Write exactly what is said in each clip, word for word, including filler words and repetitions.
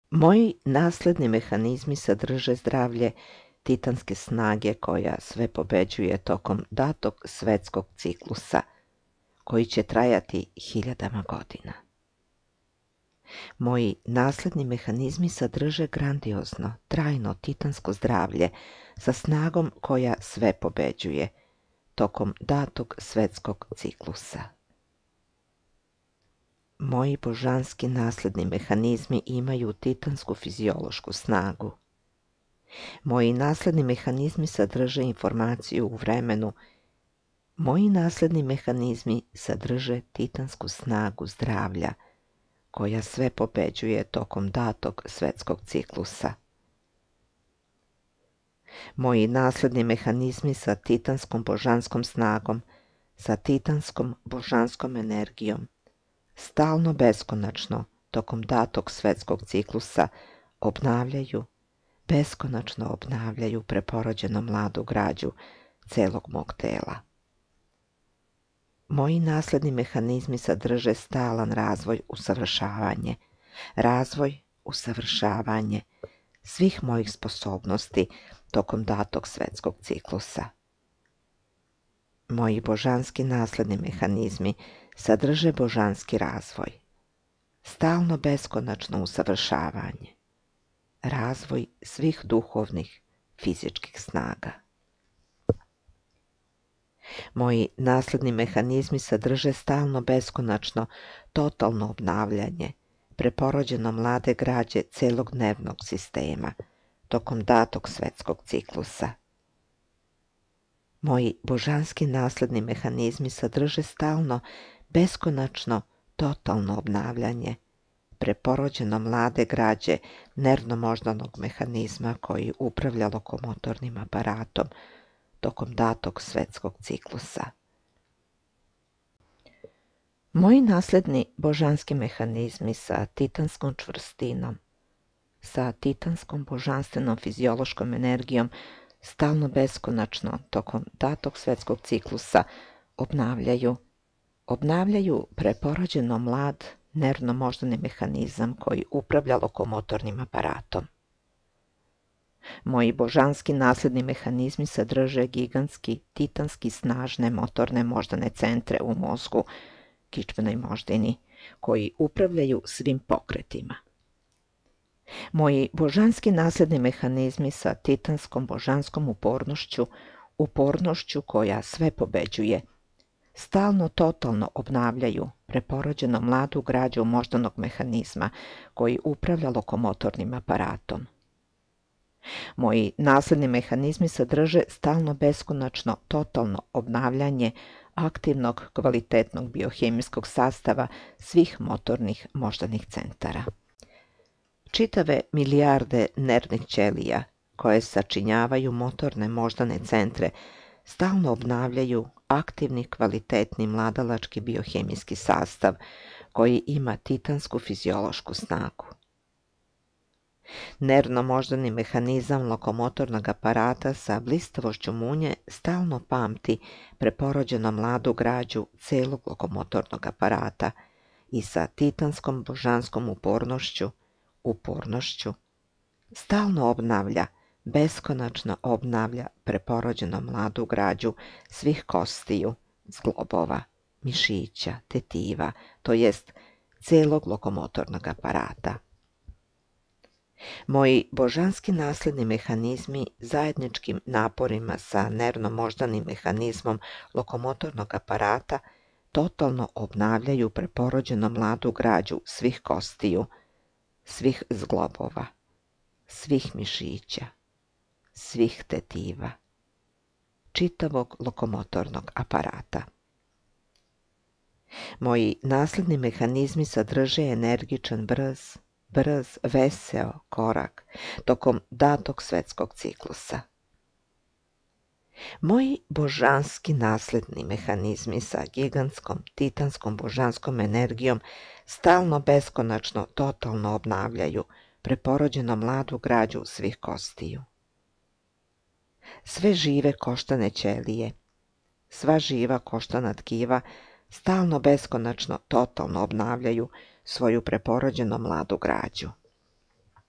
Moji nasledni mehanizmi sadrže zdravlje titanske snage koja sve pobeđuje tokom datog svetskog ciklusa, koji će trajati hiljadama godina. Moji nasledni mehanizmi sadrže grandiozno, trajno titansko zdravlje sa snagom koja sve pobeđuje tokom datog svetskog ciklusa. Moji božanski nasledni mehanizmi imaju titansku fiziološku snagu. Moji nasledni mehanizmi sadrže informaciju u vremenu. Moji nasledni mehanizmi sadrže titansku snagu zdravlja, koja sve pobeđuje tokom datog svetskog ciklusa. Moji nasledni mehanizmi sa titanskom božanskom snagom, sa titanskom božanskom energijom, stalno beskonačno tokom datog svetskog ciklusa obnavljaju, beskonačno obnavljaju preporođenu mladu građu celog mog tela. Moji nasledni mehanizmi sadrže stalan razvoj, usavršavanje, razvoj, usavršavanje svih mojih sposobnosti tokom datog svetskog ciklusa. Moji božanski nasledni mehanizmi sadrže božanski razvoj, stalno beskonačno usavršavanje, razvoj svih duhovnih, fizičkih snaga. Moji nasledni mehanizmi sadrže stalno beskonačno, totalno obnavljanje, preporođeno mlade građe celog nervnog sistema, tokom datog svetskog ciklusa. Moji božanski nasledni mehanizmi sadrže stalno, beskonačno, totalno obnavljanje, preporođeno mlade građe nervno-moždanog mehanizma koji upravlja lokomotornim aparatom tokom datog svetskog ciklusa. Moji nasledni božanski mehanizmi sa titanskom čvrstinom, sa titanskom božanstvenom fiziološkom energijom, stalno beskonačno tokom datog svetskog ciklusa obnavljaju, obnavljaju preporođeno mlad nervno-moždani mehanizam koji upravlja lokomotornim aparatom. Moji božanski nasledni mehanizmi sadrže gigantski, titanski snažne motorne moždane centre u mozgu, kičmenoj moždini, koji upravljaju svim pokretima. Moji božanski nasledni mehanizmi sa titanskom božanskom upornošću, upornošću koja sve pobeđuje, stalno totalno obnavljaju preporođeno mladu građu moždanog mehanizma koji upravlja lokomotornim aparatom. Moji nasledni mehanizmi sadrže stalno beskonačno totalno obnavljanje aktivnog kvalitetnog biohemijskog sastava svih motornih moždanih centara. Čitave milijarde nervnih ćelija koje sačinjavaju motorne moždane centre stalno obnavljaju aktivni kvalitetni mladalački biohemijski sastav koji ima titansku fiziološku snagu. Nervno-moždani mehanizam lokomotornog aparata sa blistavošću munje stalno pamti preporođeno mladu građu celog lokomotornog aparata i sa titanskom božanskom upornošću, upornošću, stalno obnavlja, beskonačno obnavlja preporođeno mladu građu svih kostiju, zglobova, mišića, tetiva, to jest celog lokomotornog aparata. Moji božanski nasledni mehanizmi zajedničkim naporima sa nervno-moždanim mehanizmom lokomotornog aparata totalno obnavljaju preporođeno mladu građu svih kostiju, svih zglobova, svih mišića, svih tetiva, čitavog lokomotornog aparata. Moji nasledni mehanizmi sadrže energičan, brz, brz, veseo korak tokom datog svetskog ciklusa. Moji božanski nasledni mehanizmi sa gigantskom, titanskom božanskom energijom stalno beskonačno totalno obnavljaju preporođeno mladu građu svih kostiju. Sve žive koštane ćelije, sva živa koštana tkiva stalno beskonačno totalno obnavljaju svoju preporođeno mladu građu.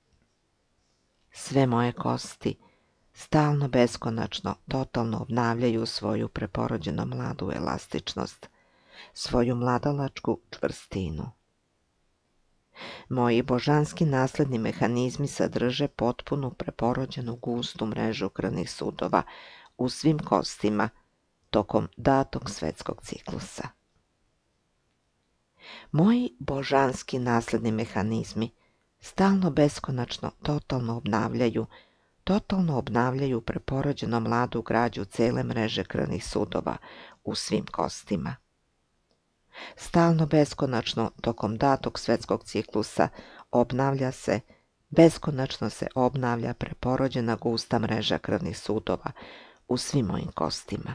Sve moje kosti stalno beskonačno totalno obnavljaju svoju preporođeno mladu elastičnost, svoju mladalačku čvrstinu. Moji božanski nasledni mehanizmi sadrže potpunu preporođenu gustu mrežu krvnih sudova u svim kostima tokom datog svetskog ciklusa. Moji božanski nasledni mehanizmi stalno beskonačno totalno obnavljaju, totalno obnavljaju preporođeno mladu građu cele mreže krvnih sudova u svim kostima. Stalno beskonačno tokom datog svetskog ciklusa obnavlja se, beskonačno se obnavlja preporođena gusta mreža krvnih sudova u svim mojim kostima.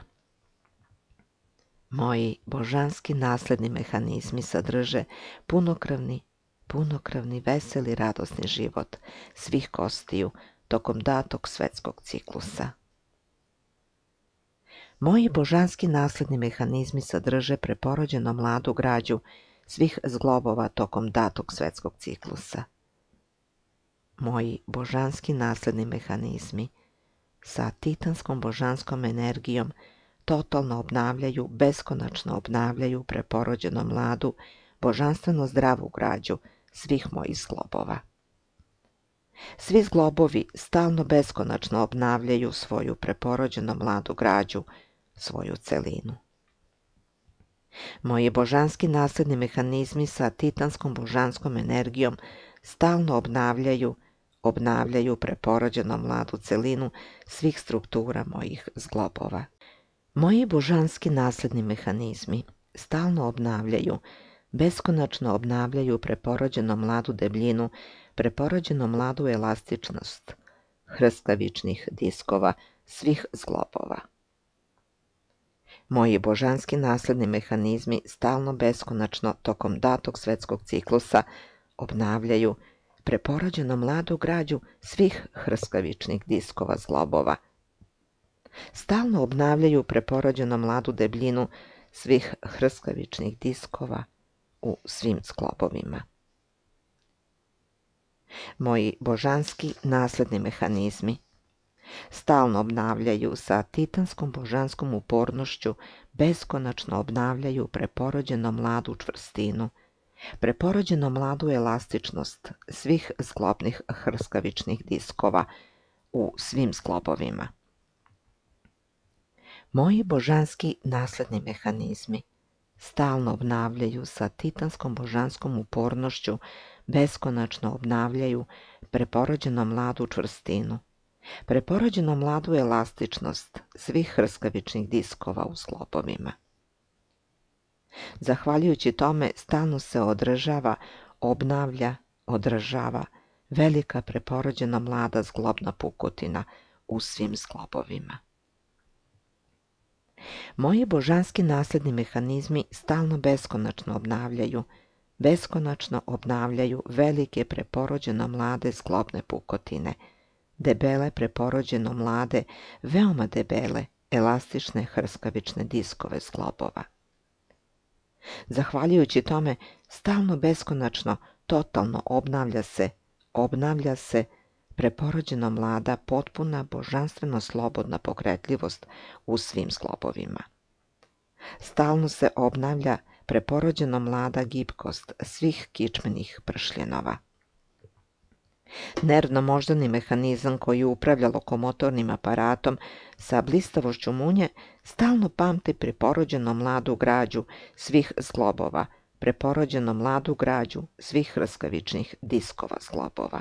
Moji božanski nasledni mehanizmi sadrže punokrvni, punokrvni, veseli, radosni život svih kostiju tokom datog svetskog ciklusa. Moji božanski nasledni mehanizmi sadrže preporođeno mladu građu svih zglobova tokom datog svetskog ciklusa. Moji božanski nasledni mehanizmi sa titanskom božanskom energijom totalno obnavljaju, beskonačno obnavljaju preporođeno mladu, božanstveno zdravu građu svih mojih zglobova. Svi zglobovi stalno beskonačno obnavljaju svoju preporođeno mladu građu, svoju celinu. Moji božanski nasledni mehanizmi sa titanskom božanskom energijom stalno obnavljaju, obnavljaju preporođeno mladu celinu svih struktura mojih zglobova. Moji božanski nasledni mehanizmi stalno obnavljaju, beskonačno obnavljaju preporođeno mladu debljinu, preporođeno mladu elastičnost hrskavičnih diskova svih zglobova. Moji božanski nasledni mehanizmi stalno beskonačno tokom datog svetskog ciklusa obnavljaju preporođeno mladu građu svih hrskavičnih diskova zglobova. Stalno obnavljaju preporođeno mladu debljinu svih hrskavičnih diskova u svim zglobovima. Moji božanski nasledni mehanizmi stalno obnavljaju sa titanskom božanskom upornošću, beskonačno obnavljaju preporođeno mladu čvrstinu, preporođeno mladu elastičnost svih zglobnih hrskavičnih diskova u svim zglobovima. Moji božanski nasledni mehanizmi stalno obnavljaju sa titanskom božanskom upornošću, beskonačno obnavljaju preporođeno mladu čvrstinu, preporođeno mladu elastičnost svih hrskavičnih diskova u zglobovima. Zahvaljujući tome stalno se održava, obnavlja, održava velika preporođena mlada zglobna pukotina u svim zglobovima. Moji božanski nasledni mehanizmi stalno beskonačno obnavljaju, beskonačno obnavljaju velike preporođeno mlade zglobne pukotine, debele preporođeno mlade, veoma debele, elastične hrskavične diskove zglobova. Zahvaljujući tome, stalno beskonačno, totalno obnavlja se, obnavlja se preporođeno mlada, potpuna, božanstveno slobodna pokretljivost u svim zglobovima. Stalno se obnavlja preporođeno mlada gibkost svih kičmenih pršljenova. Nervno-moždani mehanizam koji upravlja lokomotornim aparatom sa blistavošću munje stalno pamti preporođeno mladu građu svih zglobova, preporođeno mladu građu svih hrskavičnih diskova zglobova.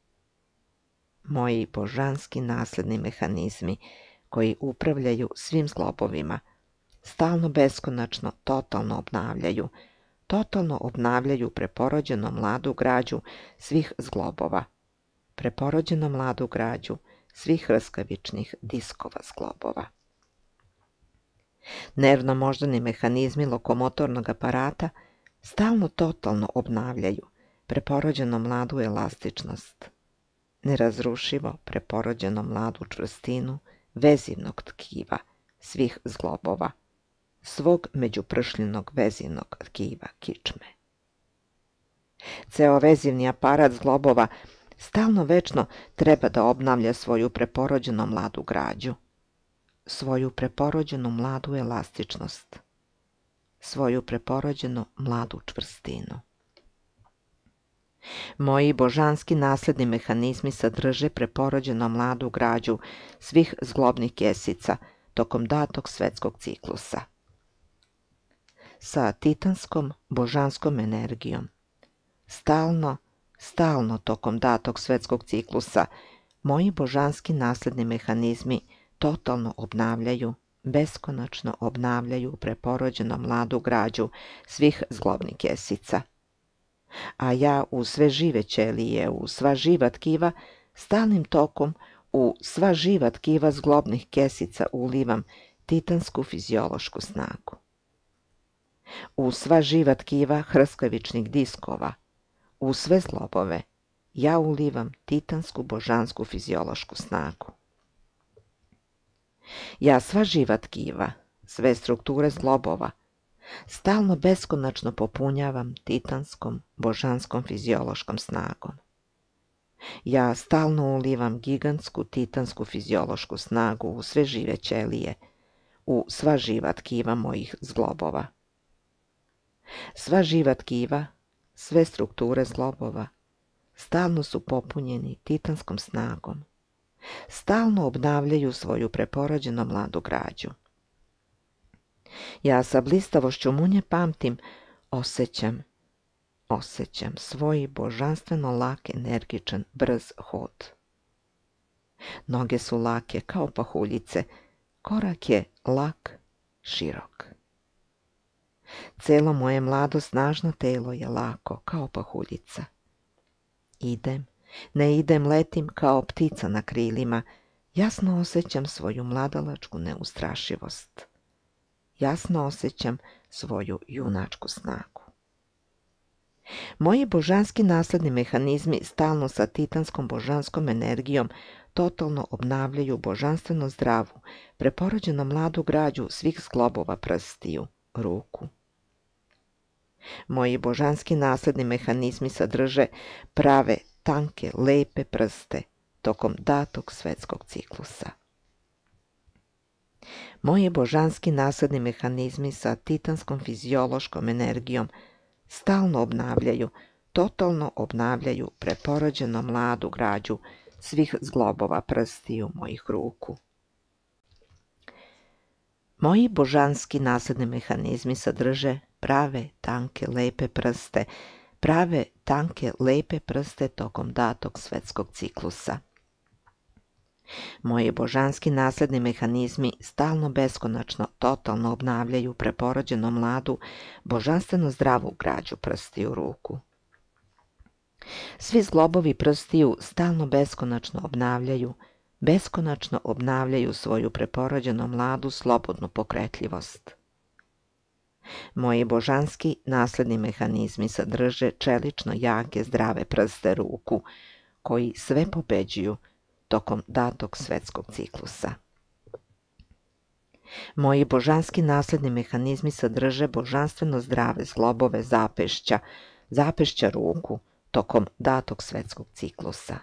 Moji božanski nasledni mehanizmi koji upravljaju svim zglobovima stalno beskonačno totalno obnavljaju, totalno obnavljaju preporođeno mladu građu svih zglobova, preporođeno mladu građu svih hrskavičnih diskova zglobova. Nervno-moždani mehanizmi lokomotornog aparata stalno totalno obnavljaju preporođeno mladu elastičnost, nerazrušivo preporođeno mladu čvrstinu vezivnog tkiva svih zglobova, svog međupršljenog vezivnog tkiva kičme. Ceo vezivni aparat zglobova Stalno večno treba da obnavlja svoju preporođenu mladu građu, svoju preporođenu mladu elastičnost, svoju preporođenu mladu čvrstinu. Moji božanski nasledni mehanizmi sadrže preporođenu mladu građu svih zglobnih kesica tokom datog svetskog ciklusa. Sa titanskom božanskom energijom, stalno, stalno tokom datog svetskog ciklusa, moji božanski nasledni mehanizmi totalno obnavljaju, beskonačno obnavljaju preporođenu mladu građu svih zglobnih kesica. A ja u sve žive ćelije, u sva živa tkiva, stalnim tokom u sva živa tkiva zglobnih kesica ulivam titansku fiziološku snagu. U sva živa tkiva hrskavičnih diskova, u sve zglobove, ja ulivam titansku božansku fiziološku snagu. Ja sva živa tkiva, sve strukture zglobova, stalno beskonačno popunjavam titanskom, božanskom fiziološkom snagom. Ja stalno ulivam gigantsku titansku fiziološku snagu u sve žive ćelije, u sva živa tkiva mojih zglobova. Sva živa tkiva, sve strukture zglobova, stalno su popunjeni titanskom snagom. Stalno obnavljaju svoju preporođenu mladu građu. Ja sa blistavošću munje pamtim, osjećam, osjećam svoj božanstveno lak, energičan, brz hod. Noge su lake kao pahuljice, korak je lak, širok. Celo moje mlado snažno telo je lako kao pahuljica. Idem, ne idem, letim kao ptica na krilima, jasno osjećam svoju mladalačku neustrašivost. Jasno osjećam svoju junačku snagu. Moji božanski nasledni mehanizmi stalno sa titanskom božanskom energijom totalno obnavljaju božanstveno zdravu, preporođenu mladu građu svih zglobova prstiju, ruku. Moji božanski nasledni mehanizmi sadrže prave, tanke, lepe prste tokom datog svetskog ciklusa. Moji božanski nasledni mehanizmi sa titanskom fiziološkom energijom stalno obnavljaju, totalno obnavljaju preporođenu mladu građu svih zglobova prstiju mojih ruku. Moji božanski nasledni mehanizmi sadrže prave, tanke, lepe prste, prave, tanke, lepe prste tokom datog svetskog ciklusa. Moji božanski nasledni mehanizmi stalno beskonačno totalno obnavljaju preporođenu mladu, božanstveno zdravu građu prstiju ruku. Svi zglobovi prstiju stalno beskonačno obnavljaju, beskonačno obnavljaju svoju preporođenu mladu slobodnu pokretljivost. Moji božanski nasledni mehanizmi sadrže čelično jake zdrave prste ruku, koji sve pobeđuju tokom datog svetskog ciklusa. Moji božanski nasledni mehanizmi sadrže božanstveno zdrave zglobove zapešća, zapešća ruku tokom datog svetskog ciklusa.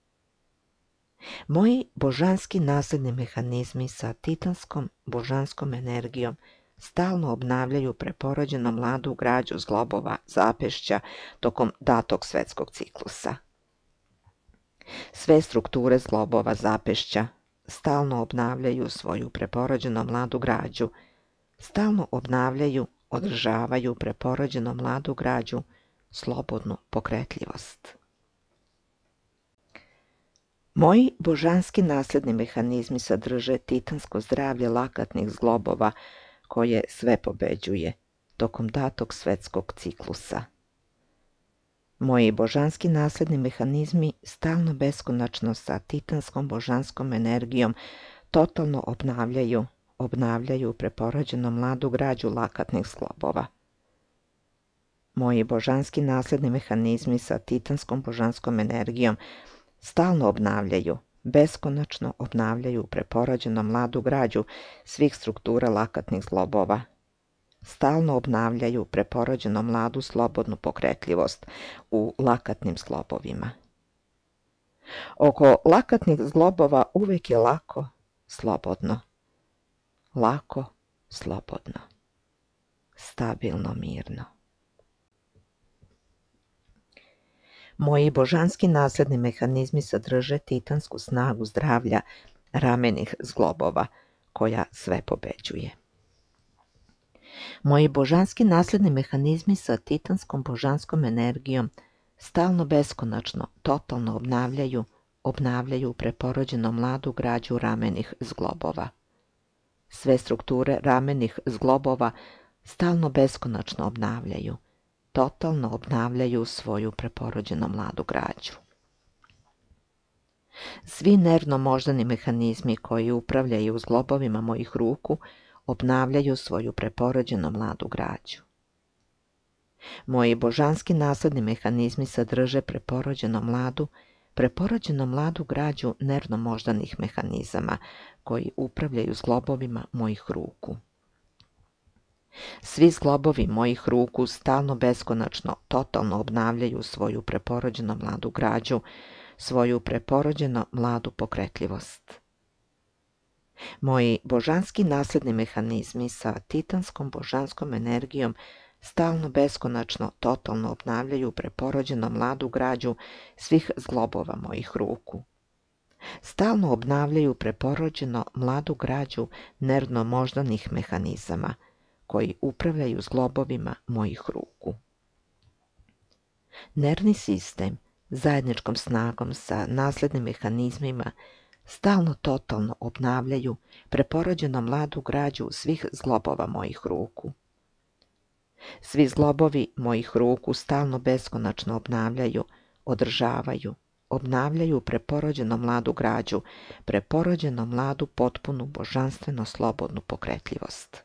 Moji božanski nasledni mehanizmi sa titanskom božanskom energijom stalno obnavljaju preporođenu mladu građu zglobova zapešća tokom datog svetskog ciklusa. Sve strukture zglobova zapešća stalno obnavljaju svoju preporođenu mladu građu, stalno obnavljaju, održavaju preporođenu mladu građu slobodnu pokretljivost. Moji božanski nasledni mehanizmi sadrže titansko zdravlje lakatnih zglobova koje sve pobeđuje tokom datog svetskog ciklusa. Moji božanski nasledni mehanizmi stalno beskonačno sa titanskom božanskom energijom totalno obnavljaju, obnavljaju preporođenu mladu građu lakatnih zglobova. Moji božanski nasledni mehanizmi sa titanskom božanskom energijom stalno obnavljaju, beskonačno obnavljaju preporođenu mladu građu svih struktura lakatnih zglobova. Stalno obnavljaju preporođenu mladu slobodnu pokretljivost u lakatnim zglobovima. Oko lakatnih zglobova uvijek je lako, slobodno. Lako, slobodno. Stabilno, mirno. Moji božanski nasledni mehanizmi sadrže titansku snagu zdravlja ramenih zglobova, koja sve pobeđuje. Moji božanski nasledni mehanizmi sa titanskom božanskom energijom stalno beskonačno, totalno obnavljaju, obnavljaju preporođeno mladu građu ramenih zglobova. Sve strukture ramenih zglobova stalno beskonačno obnavljaju, totalno obnavljaju svoju preporođeno mladu građu. Svi nervno-moždani mehanizmi koji upravljaju zglobovima mojih ruku obnavljaju svoju preporođeno mladu građu. Moji božanski nasledni mehanizmi sadrže preporođeno mladu, preporođeno mladu građu nervno-moždanih mehanizama koji upravljaju zglobovima mojih ruku. Svi zglobovi mojih ruku stalno beskonačno, totalno obnavljaju svoju preporođeno mladu građu, svoju preporođeno mladu pokretljivost. Moji božanski nasledni mehanizmi sa titanskom božanskom energijom stalno beskonačno, totalno obnavljaju preporođeno mladu građu svih zglobova mojih ruku. Stalno obnavljaju preporođeno mladu građu nervno-moždanih mehanizama koji upravljaju zglobovima mojih ruku. Nervni sistem zajedničkom snagom sa naslednim mehanizmima stalno totalno obnavljaju preporođeno mladu građu svih zglobova mojih ruku. Svi zglobovi mojih ruku stalno beskonačno obnavljaju, održavaju, obnavljaju preporođeno mladu građu, preporođeno mladu potpunu božanstveno slobodnu pokretljivost.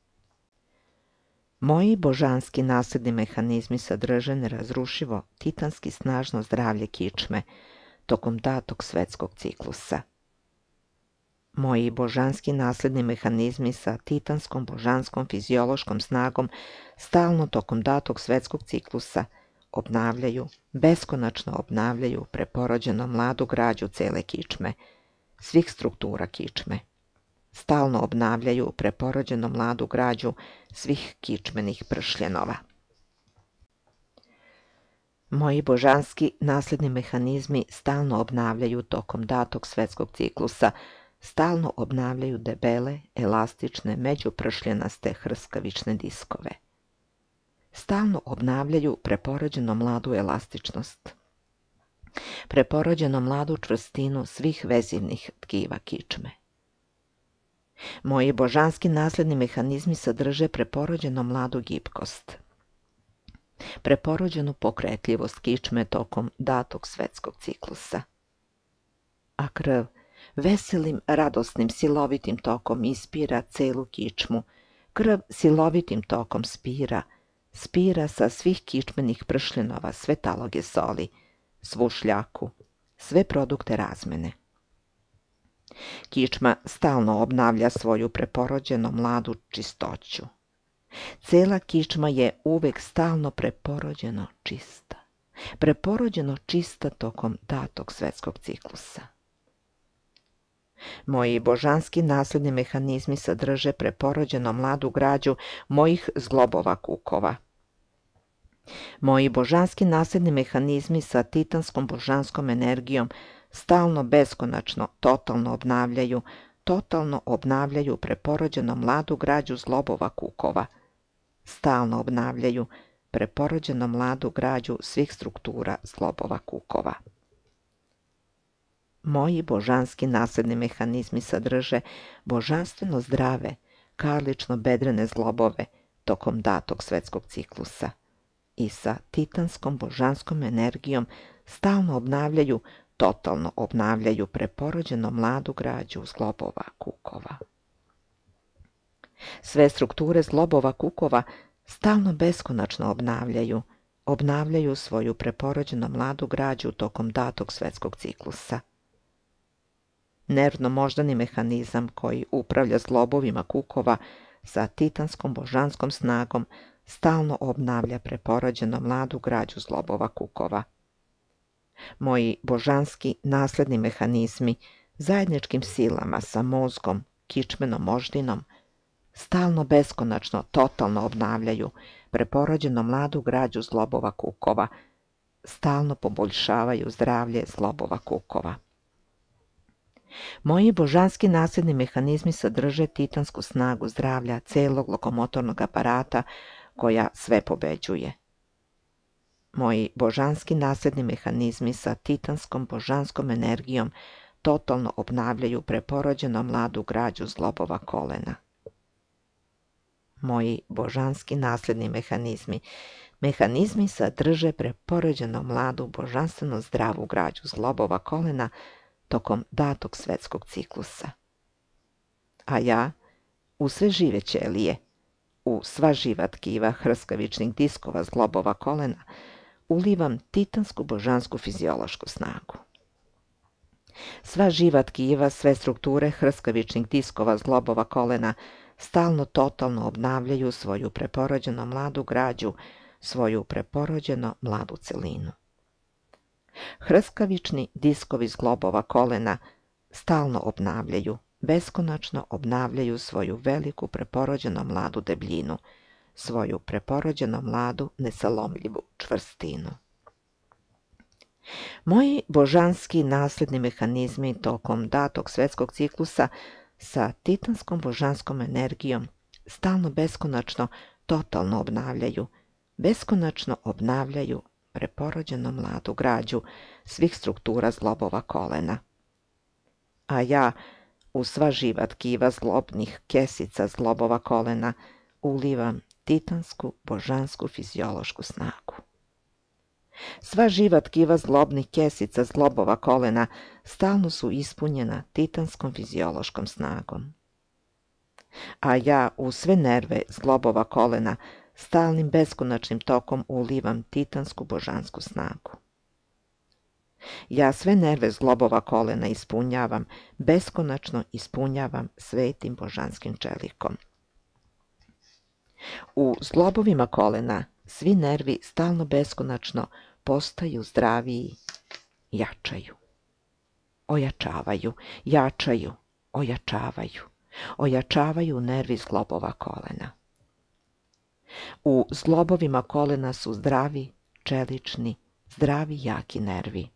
Moji božanski nasledni mehanizmi sadrže nerazrušivo titanski snažno zdravlje kičme tokom datog svetskog ciklusa. Moji božanski nasledni mehanizmi sa titanskom božanskom fiziološkom snagom stalno tokom datog svetskog ciklusa obnavljaju, beskonačno obnavljaju preporođeno mladu građu cele kičme, svih struktura kičme. Stalno obnavljaju preporođeno mladu građu svih kičmenih pršljenova. Moji božanski nasledni mehanizmi stalno obnavljaju tokom datog svetskog ciklusa, stalno obnavljaju debele, elastične, međupršljenaste hrskavične diskove. Stalno obnavljaju preporođeno mladu elastičnost, preporođeno mladu čvrstinu svih vezivnih tkiva kičme. Moji božanski nasledni mehanizmi sadrže preporođeno mladu gibkost, preporođenu pokretljivost kičme tokom datog svetskog ciklusa. A krv veselim, radosnim, silovitim tokom ispira celu kičmu, krv silovitim tokom spira, spira sa svih kičmenih pršljenova sve taloge soli, svu šljaku, sve produkte razmene. Kičma stalno obnavlja svoju preporođeno mladu čistoću. Cela kičma je uvek stalno preporođeno čista, preporođeno čista tokom datog svetskog ciklusa. Moji božanski nasledni mehanizmi sadrže preporođeno mladu građu mojih zglobova kukova. Moji božanski nasledni mehanizmi sa titanskom božanskom energijom stalno beskonačno, totalno obnavljaju, totalno obnavljaju preporođeno mladu građu zglobova kukova. Stalno obnavljaju preporođeno mladu građu svih struktura zglobova kukova. Moji božanski nasledni mehanizmi sadrže božanstveno zdrave, karlično-bedrene zglobove tokom datog svetskog ciklusa i sa titanskom božanskom energijom stalno obnavljaju, totalno obnavljaju preporođeno mladu građu zglobova kukova. Sve strukture zglobova kukova stalno beskonačno obnavljaju, obnavljaju svoju preporođeno mladu građu tokom datog svetskog ciklusa. Nervno-moždani mehanizam koji upravlja zglobovima kukova sa titanskom božanskom snagom stalno obnavlja preporođeno mladu građu zglobova kukova. Moji božanski nasledni mehanizmi zajedničkim silama sa mozgom, kičmenom, moždinom stalno, beskonačno, totalno obnavljaju preporođeno mladu građu zglobova kukova, stalno poboljšavaju zdravlje zglobova kukova. Moji božanski nasljedni mehanizmi sadrže titansku snagu zdravlja celog lokomotornog aparata koja sve pobeđuje. Moji božanski nasljedni mehanizmi sa titanskom božanskom energijom totalno obnavljaju preporođeno mladu građu zglobova kolena. Moji božanski nasljedni mehanizmi, mehanizmi sadrže preporođeno mladu božanstveno zdravu građu zglobova kolena tokom datog svetskog ciklusa. A ja, u sve žive ćelije, u sva živa tkiva hrskavičnih diskova zglobova kolena, ulivam titansku božansku fiziološku snagu. Sva živa tkiva, sve strukture hrskavičnih diskova zglobova kolena stalno totalno obnavljaju svoju preporođeno mladu građu, svoju preporođeno mladu celinu. Hrskavični diskovi zglobova kolena stalno obnavljaju, beskonačno obnavljaju svoju veliku preporođeno mladu debljinu, svoju preporođeno mladu nesalomljivu čvrstinu. Moji božanski nasljedni mehanizmi tokom datog svetskog ciklusa sa titanskom božanskom energijom stalno, beskonačno, totalno obnavljaju, beskonačno obnavljaju preporođeno mladu građu svih struktura zglobova kolena. A ja, u sva živa tkiva zglobnih kesica zglobova kolena, ulivam titansku božansku fiziološku snagu. Sva živa tkiva zglobnih kesica zglobova kolena stalno su ispunjena titanskom fiziološkom snagom. A ja u sve nerve zglobova kolena stalnim beskonačnim tokom ulivam titansku božansku snagu. Ja sve nerve zglobova kolena ispunjavam, beskonačno ispunjavam svetim božanskim čelikom. U zglobovima kolena svi nervi stalno, beskonačno postaju zdraviji, jačaju. Ojačavaju, jačaju, ojačavaju, ojačavaju nervi zglobova kolena. U zglobovima kolena su zdravi, čelični, zdravi, jaki nervi.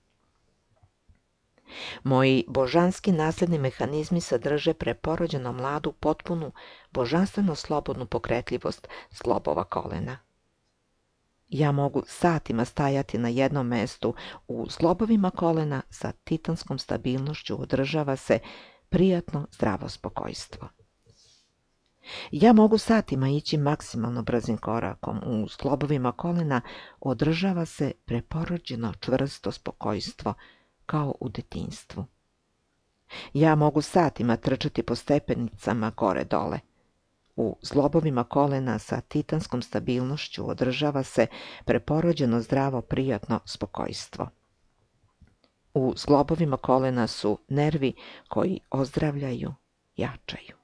Moji božanski nasljedni mehanizmi sadrže preporođeno mladu, potpunu, božanstveno slobodnu pokretljivost zglobova kolena. Ja mogu satima stajati na jednom mestu, u zglobovima kolena sa titanskom stabilnošću održava se prijatno zdravo spokojstvo. Ja mogu satima ići maksimalno brzim korakom, u zglobovima kolena održava se preporođeno čvrsto spokojstvo, kao u detinjstvu. Ja mogu satima trčati po stepenicama gore-dole. U zglobovima kolena sa titanskom stabilnošću održava se preporođeno zdravo, prijatno spokojstvo. U zglobovima kolena su nervi koji ozdravljaju, jačaju.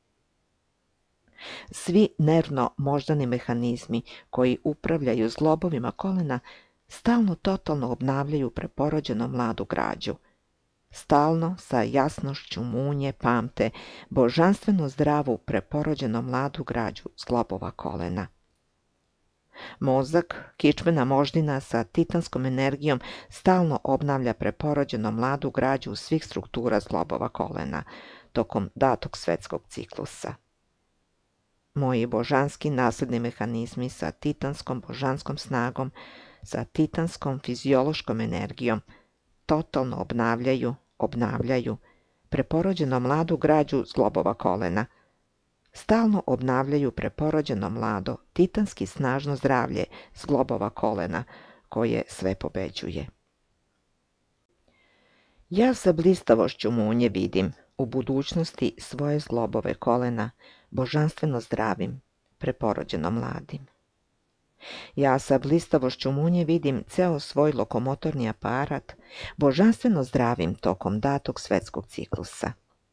Svi nervno-moždani mehanizmi koji upravljaju zglobovima kolena stalno totalno obnavljaju preporođeno mladu građu. Stalno, sa jasnošću munje, pamte božanstveno zdravu preporođeno mladu građu zglobova kolena. Mozak, kičmena moždina sa titanskom energijom stalno obnavlja preporođeno mladu građu svih struktura zglobova kolena tokom datog svetskog ciklusa. Moji božanski nasledni mehanizmi sa titanskom božanskom snagom, sa titanskom fiziološkom energijom totalno obnavljaju, obnavljaju preporođeno mladu građu zglobova kolena. Stalno obnavljaju preporođeno mlado, titanski snažno zdravlje zglobova kolena koje sve pobeđuje. Ja sa blistavošću munje vidim u budućnosti svoje zglobove kolena božanstveno zdravim, preporođeno mladim. Ja sa blistavošću munje vidim ceo svoj lokomotorni aparat božanstveno zdravim tokom datog svetskog ciklusa.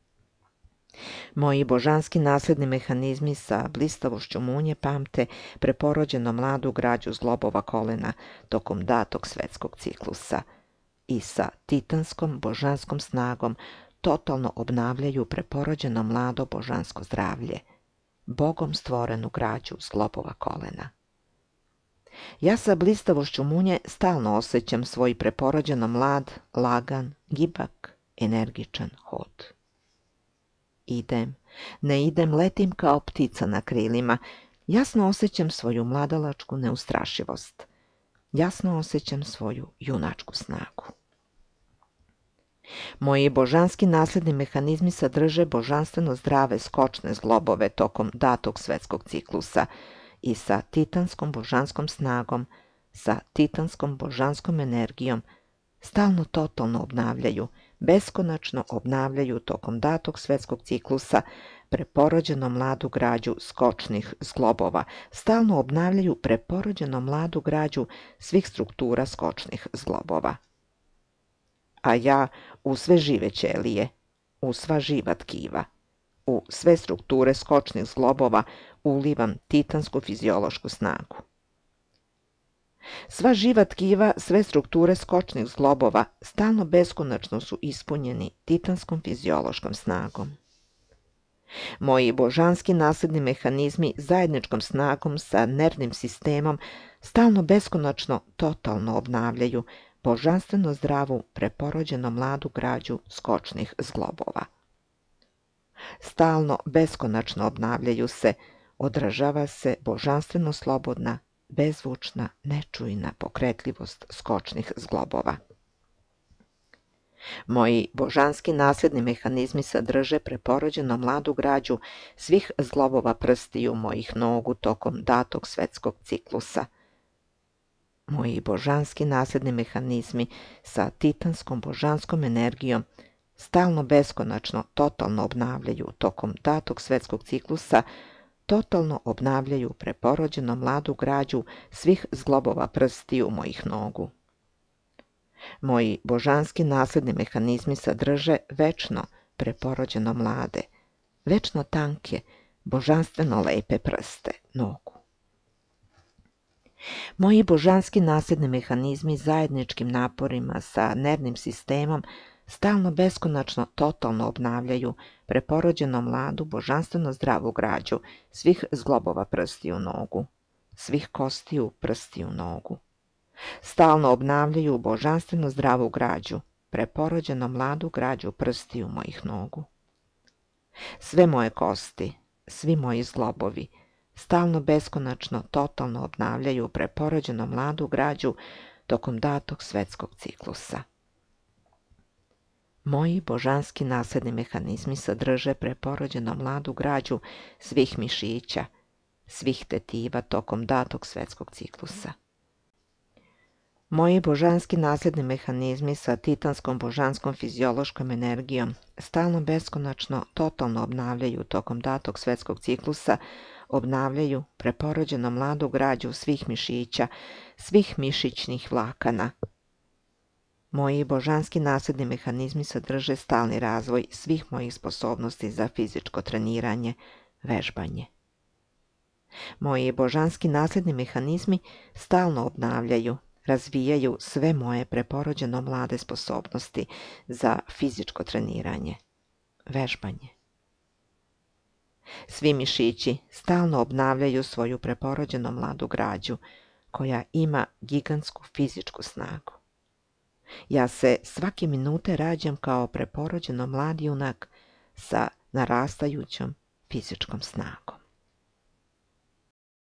Moji božanski nasledni mehanizmi sa blistavošću munje pamte preporođeno mladu građu zglobova kolena tokom datog svetskog ciklusa i sa titanskom božanskom snagom totalno obnavljaju preporođeno mlado božansko zdravlje, Bogom stvorenu građu zglobova kolena. Ja sa blistavošću munje stalno osjećam svoj preporođeno mlad, lagan, gibak, energičan hod. Idem, ne idem, letim kao ptica na krilima, jasno osjećam svoju mladalačku neustrašivost, jasno osjećam svoju junačku snagu. Moji božanski nasledni mehanizmi sadrže božanstveno zdrave skočne zglobove tokom datog svetskog ciklusa i sa titanskom božanskom snagom, sa titanskom božanskom energijom, stalno totalno obnavljaju, beskonačno obnavljaju tokom datog svetskog ciklusa preporođeno mladu građu skočnih zglobova, stalno obnavljaju preporođeno mladu građu svih struktura skočnih zglobova. A ja u sve žive ćelije, u sva živa tkiva, u sve strukture skočnih zglobova ulivam titansku fiziološku snagu. Sva živa tkiva, sve strukture skočnih zglobova stalno beskonačno su ispunjeni titanskom fiziološkom snagom. Moji božanski nasledni mehanizmi zajedničkom snagom sa nervnim sistemom stalno beskonačno totalno obnavljaju božanstveno zdravu preporođeno mladu građu skočnih zglobova. Stalno beskonačno obnavljaju se, odražava se božanstveno slobodna, bezvučna, nečujna pokretljivost skočnih zglobova. Moji božanski nasledni mehanizmi sadrže preporođeno mladu građu svih zglobova prstiju mojih nogu tokom datog svetskog ciklusa. Moji božanski nasledni mehanizmi sa titanskom božanskom energijom stalno beskonačno totalno obnavljaju tokom datog svetskog ciklusa, totalno obnavljaju preporođeno mladu građu svih zglobova prstiju mojih nogu. Moji božanski nasledni mehanizmi sadrže večno preporođeno mlade, večno tanke, božanstveno lepe prste nogu. Moji božanski nasledni mehanizmi zajedničkim naporima sa nervnim sistemom stalno beskonačno totalno obnavljaju preporođeno mladu božanstveno zdravu građu svih zglobova prstiju nogu, svih kostiju prstiju nogu. Stalno obnavljaju božanstveno zdravu građu, preporođeno mladu građu prstiju mojih nogu. Sve moje kosti, svi moji zglobovi, stalno beskonačno totalno obnavljaju preporođeno mladu građu tokom datog svetskog ciklusa. Moji božanski nasledni mehanizmi sadrže preporođeno mladu građu svih mišića, svih tetiva tokom datog svetskog ciklusa. Moji božanski nasledni mehanizmi sa titanskom božanskom fiziološkom energijom stalno beskonačno totalno obnavljaju tokom datog svetskog ciklusa, obnavljaju preporođeno mladu građu svih mišića, svih mišićnih vlakana. Moji božanski nasledni mehanizmi sadrže stalni razvoj svih mojih sposobnosti za fizičko treniranje, vežbanje. Moji božanski nasledni mehanizmi stalno obnavljaju, razvijaju sve moje preporođeno mlade sposobnosti za fizičko treniranje, vežbanje. Svi mišići stalno obnavljaju svoju preporođeno mladu građu, koja ima gigantsku fizičku snagu. Ja se svake minute rađam kao preporođeno mladi junak sa narastajućom fizičkom snagom.